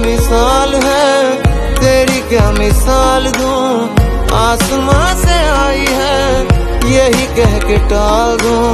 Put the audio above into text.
बेमिसाल है, तेरी क्या मिसाल दूं। आसमां से आई है, यही कह के टाल दूं।